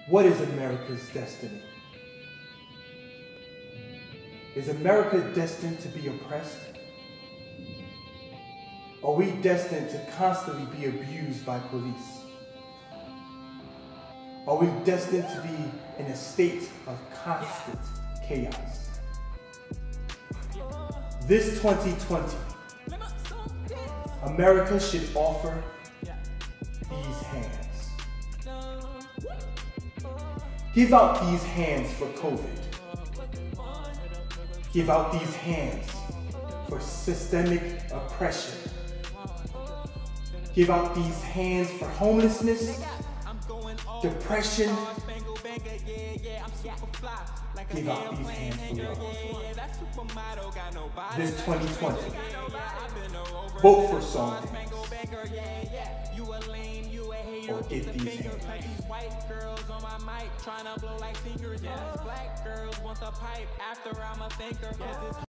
What is America's destiny? Is America destined to be oppressed? Are we destined to constantly be abused by police? Are we destined to be in a state of constant chaos? This 2020, America should offer these hands. Give out these hands for COVID. Give out these hands for systemic oppression. Give out these hands for homelessness, depression. Give out these hands for love. This 2020, vote for Showman or get these hands. White girls on my mic trying to blow like singers. Black girls want the pipe after I'm a thinker.